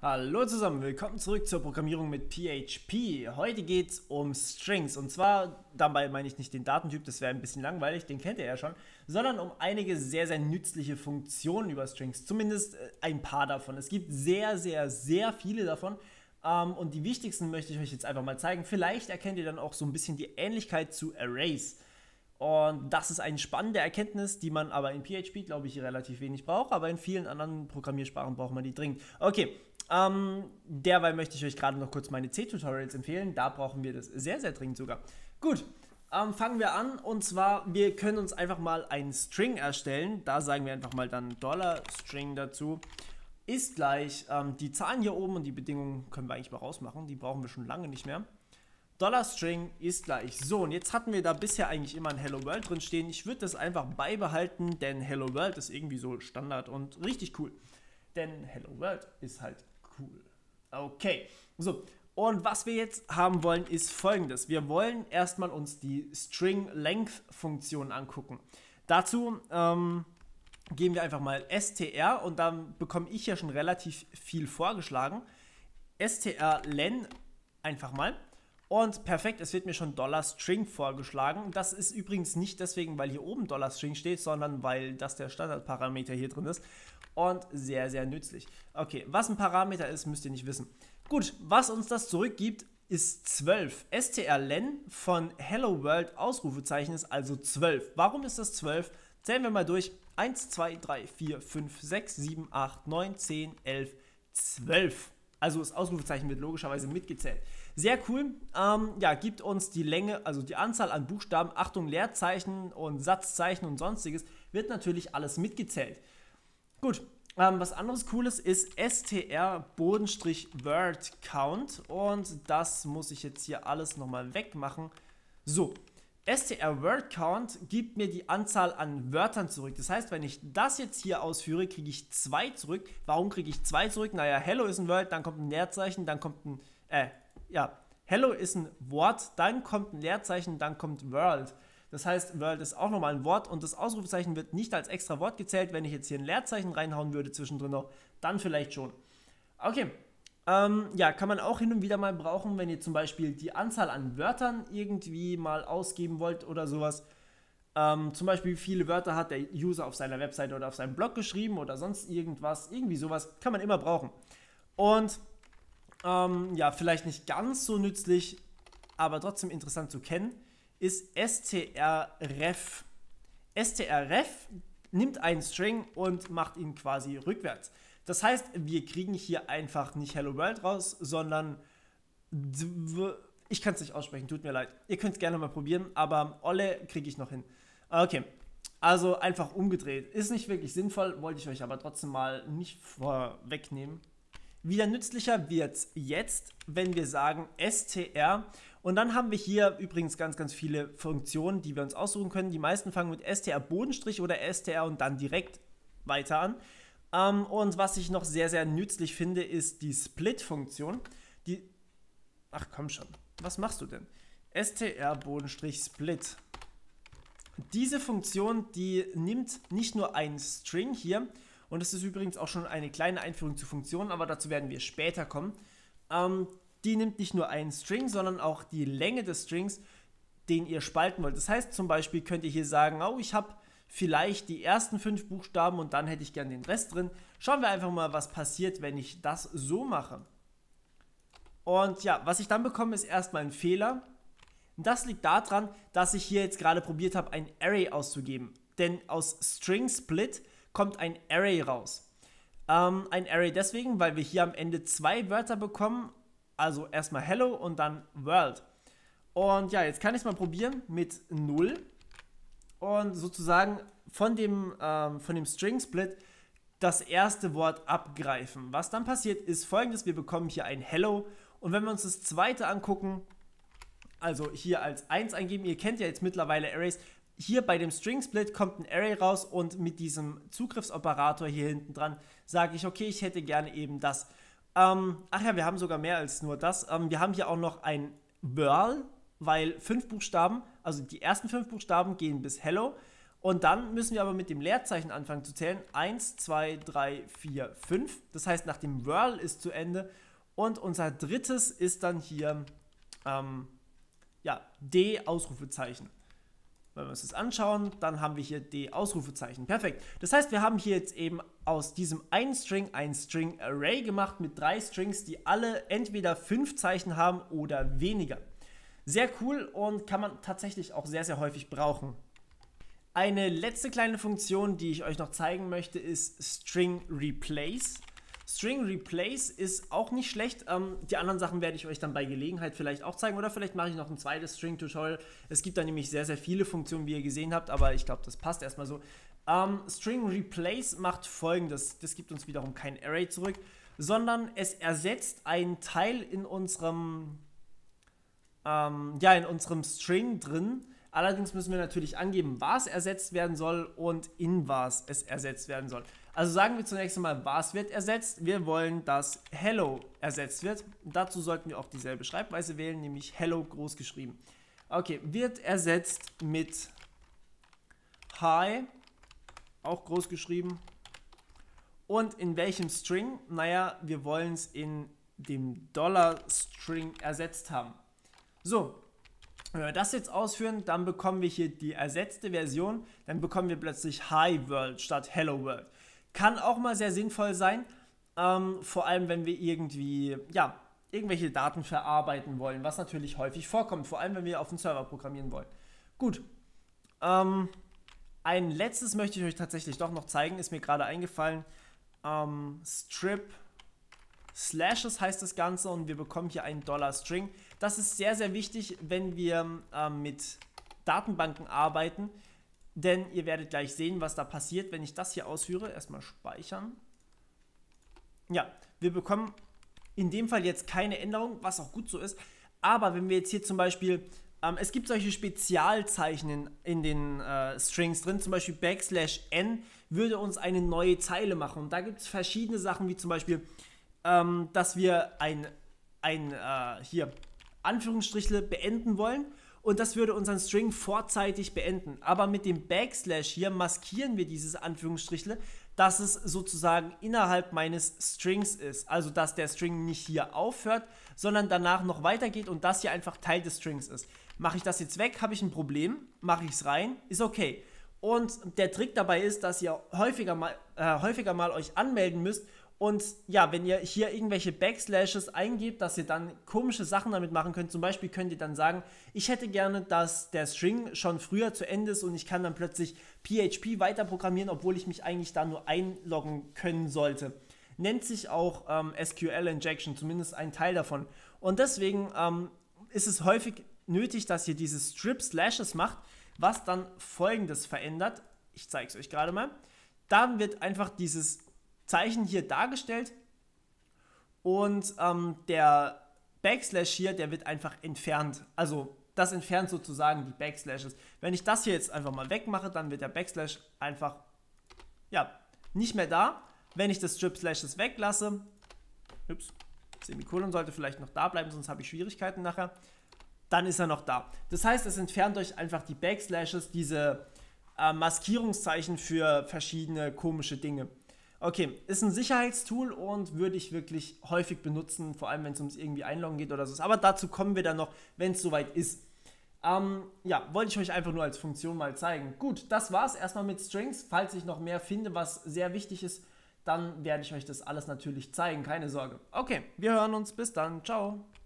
Hallo zusammen, willkommen zurück zur Programmierung mit PHP. Heute geht es um Strings und zwar, dabei meine ich nicht den Datentyp, das wäre ein bisschen langweilig, den kennt ihr ja schon, sondern um einige sehr, sehr nützliche Funktionen über Strings, zumindest ein paar davon. Es gibt sehr, sehr, sehr viele davon und die wichtigsten möchte ich euch jetzt einfach mal zeigen. Vielleicht erkennt ihr dann auch so ein bisschen die Ähnlichkeit zu Arrays. Und das ist eine spannende Erkenntnis, die man aber in PHP, glaube ich, relativ wenig braucht, aber in vielen anderen Programmiersprachen braucht man die dringend. Okay, derweil möchte ich euch gerade noch kurz meine C-Tutorials empfehlen, da brauchen wir das sehr, sehr dringend sogar. Gut, fangen wir an und zwar, wir können uns einfach mal einen String erstellen, da sagen wir einfach mal dann $String dazu, ist gleich, die Zahlen hier oben und die Bedingungen können wir eigentlich mal rausmachen, die brauchen wir schon lange nicht mehr. $String ist gleich so, und jetzt hatten wir da bisher eigentlich immer ein Hello World drin stehen. Ich würde das einfach beibehalten, denn Hello World ist irgendwie so Standard und richtig cool. Denn Hello World ist halt cool. Okay, so. Und was wir jetzt haben wollen, ist folgendes. Wir wollen erstmal uns die String Length Funktion angucken. Dazu geben wir einfach mal str und dann bekomme ich ja schon relativ viel vorgeschlagen. strlen einfach mal. Und perfekt, es wird mir schon $String vorgeschlagen. Das ist übrigens nicht deswegen, weil hier oben $String steht, sondern weil das der Standardparameter hier drin ist. Und sehr, sehr nützlich. Okay, was ein Parameter ist, müsst ihr nicht wissen. Gut, was uns das zurückgibt, ist 12. strlen von Hello World Ausrufezeichen ist also 12. Warum ist das 12? Zählen wir mal durch. 1, 2, 3, 4, 5, 6, 7, 8, 9, 10, 11, 12. Also das Ausrufezeichen wird logischerweise mitgezählt. Sehr cool, ja, gibt uns die Länge, also die Anzahl an Buchstaben, Achtung, Leerzeichen und Satzzeichen und sonstiges, wird natürlich alles mitgezählt. Gut, was anderes Cooles ist str-word count und das muss ich jetzt hier alles nochmal wegmachen. So, str-word count gibt mir die Anzahl an Wörtern zurück. Das heißt, wenn ich das jetzt hier ausführe, kriege ich 2 zurück. Warum kriege ich 2 zurück? Naja, hello ist ein Word, dann kommt ein Leerzeichen, dann kommt ein, hello ist ein Wort, dann kommt ein Leerzeichen, dann kommt world. Das heißt, world ist auch nochmal ein Wort und das Ausrufezeichen wird nicht als extra Wort gezählt. Wenn ich jetzt hier ein Leerzeichen reinhauen würde zwischendrin noch, dann vielleicht schon. Okay, ja, kann man auch hin und wieder mal brauchen, wenn ihr zum Beispiel die Anzahl an Wörtern irgendwie mal ausgeben wollt oder sowas. Zum Beispiel, wie viele Wörter hat der User auf seiner Webseite oder auf seinem Blog geschrieben oder sonst irgendwas. Irgendwie sowas kann man immer brauchen. Und ja, vielleicht nicht ganz so nützlich, aber trotzdem interessant zu kennen, ist strref. strref nimmt einen String und macht ihn quasi rückwärts. Das heißt, wir kriegen hier einfach nicht Hello World raus, sondern ich kann es nicht aussprechen, tut mir leid. Ihr könnt es gerne mal probieren, aber Olle kriege ich noch hin. Okay, also einfach umgedreht. Ist nicht wirklich sinnvoll, wollte ich euch aber trotzdem mal nicht vorwegnehmen. Wieder nützlicher wird es jetzt, wenn wir sagen str und dann haben wir hier übrigens ganz, ganz viele Funktionen, die wir uns aussuchen können. Die meisten fangen mit str Bodenstrich oder str und dann direkt weiter an. Und was ich noch sehr, sehr nützlich finde, ist die Split-Funktion. Ach komm schon, was machst du denn? str Bodenstrich Split. Diese Funktion, die nimmt nicht nur einen String hier, und das ist übrigens auch schon eine kleine Einführung zu Funktionen, aber dazu werden wir später kommen. Die nimmt nicht nur einen String, sondern auch die Länge des Strings, den ihr spalten wollt. Das heißt zum Beispiel könnt ihr hier sagen, oh, ich habe vielleicht die ersten 5 Buchstaben und dann hätte ich gern den Rest drin. Schauen wir einfach mal, was passiert, wenn ich das so mache. Und ja, was ich dann bekomme, ist erstmal ein Fehler. Das liegt daran, dass ich hier jetzt gerade probiert habe, ein Array auszugeben. Denn aus String Split kommt ein Array raus. Ein Array deswegen, weil wir hier am Ende 2 Wörter bekommen, also erstmal Hello und dann World. Und ja, jetzt kann ich es mal probieren mit 0 und sozusagen von dem String Split das erste Wort abgreifen. Was dann passiert ist folgendes, wir bekommen hier ein Hello und wenn wir uns das zweite angucken, also hier als 1 eingeben, ihr kennt ja jetzt mittlerweile Arrays, hier bei dem String Split kommt ein Array raus und mit diesem Zugriffsoperator hier hinten dran sage ich, okay, ich hätte gerne eben das. Ach ja, wir haben sogar mehr als nur das. Wir haben hier auch noch ein Whirl, weil 5 Buchstaben, also die ersten 5 Buchstaben gehen bis Hello Und dann müssen wir aber mit dem Leerzeichen anfangen zu zählen. 1, 2, 3, 4, 5. Das heißt, nach dem whirl ist zu Ende. Und unser drittes ist dann hier D Ausrufezeichen. Wenn wir uns das anschauen, dann haben wir hier D Ausrufezeichen. Perfekt. Das heißt, wir haben hier jetzt eben aus diesem einen String ein String Array gemacht mit 3 Strings, die alle entweder 5 Zeichen haben oder weniger. Sehr cool und kann man tatsächlich auch sehr, sehr häufig brauchen. Eine letzte kleine Funktion, die ich euch noch zeigen möchte, ist String Replace. String Replace ist auch nicht schlecht. Die anderen Sachen werde ich euch dann bei Gelegenheit vielleicht auch zeigen oder vielleicht mache ich noch ein zweites String-Tutorial. Es gibt da nämlich sehr, sehr viele Funktionen, wie ihr gesehen habt, aber ich glaube, das passt erstmal so. String Replace macht Folgendes. Das gibt uns wiederum kein Array zurück, sondern es ersetzt einen Teil in unserem String drin. Allerdings müssen wir natürlich angeben, was ersetzt werden soll und in was es ersetzt werden soll. Also sagen wir zunächst einmal, was wird ersetzt. Wir wollen, dass Hello ersetzt wird. Dazu sollten wir auch dieselbe Schreibweise wählen, nämlich Hello groß geschrieben. Okay, wird ersetzt mit Hi, auch groß geschrieben. Und in welchem String? Naja, wir wollen es in dem $String ersetzt haben. So. Wenn wir das jetzt ausführen, dann bekommen wir hier die ersetzte Version, dann bekommen wir plötzlich Hi World statt Hello World. Kann auch mal sehr sinnvoll sein, vor allem wenn wir irgendwie, irgendwelche Daten verarbeiten wollen, was natürlich häufig vorkommt, vor allem wenn wir auf dem Server programmieren wollen. Gut, ein letztes möchte ich euch tatsächlich doch noch zeigen, ist mir gerade eingefallen. Strip Slashes heißt das Ganze und wir bekommen hier einen $String. Das ist sehr, sehr wichtig, wenn wir mit Datenbanken arbeiten, denn ihr werdet gleich sehen, was da passiert, wenn ich das hier ausführe. Erstmal speichern. Ja, wir bekommen in dem Fall jetzt keine Änderung, was auch gut so ist, aber wenn wir jetzt hier zum Beispiel, es gibt solche Spezialzeichen in den Strings drin, zum Beispiel \n würde uns eine neue Zeile machen und da gibt es verschiedene Sachen, wie zum Beispiel dass wir hier Anführungsstrichle beenden wollen und das würde unseren String vorzeitig beenden. Aber mit dem / hier maskieren wir dieses Anführungsstrichle, dass es sozusagen innerhalb meines Strings ist. Also dass der String nicht hier aufhört, sondern danach noch weitergeht und das hier einfach Teil des Strings ist. Mache ich das jetzt weg, habe ich ein Problem, mache ich es rein, ist okay. Und der Trick dabei ist, dass ihr häufiger mal euch anmelden müsst. Und ja, wenn ihr hier irgendwelche Backslashes eingebt, dass ihr dann komische Sachen damit machen könnt. Zum Beispiel könnt ihr dann sagen, ich hätte gerne, dass der String schon früher zu Ende ist und ich kann dann plötzlich PHP weiter programmieren, obwohl ich mich eigentlich da nur einloggen können sollte. Nennt sich auch SQL Injection, zumindest ein Teil davon. Und deswegen ist es häufig nötig, dass ihr diese Strip Slashes macht, was dann Folgendes verändert. Ich zeige es euch gerade mal. Dann wird einfach dieses Zeichen hier dargestellt und der Backslash hier, der wird einfach entfernt. Also das entfernt sozusagen die Backslashes. Wenn ich das hier jetzt einfach mal wegmache, dann wird der Backslash einfach nicht mehr da. Wenn ich das Strip Slashes weglasse, Semikolon sollte vielleicht noch da bleiben, sonst habe ich Schwierigkeiten nachher, dann ist er noch da. Das heißt, es entfernt euch einfach die Backslashes, diese Maskierungszeichen für verschiedene komische Dinge. Okay, ist ein Sicherheitstool und würde ich wirklich häufig benutzen, vor allem wenn es ums irgendwie Einloggen geht oder so. Aber dazu kommen wir dann noch, wenn es soweit ist. Wollte ich euch einfach nur als Funktion mal zeigen. Gut, das war's erstmal mit Strings. Falls ich noch mehr finde, was sehr wichtig ist, dann werde ich euch das alles natürlich zeigen, keine Sorge. Okay, wir hören uns, bis dann, ciao.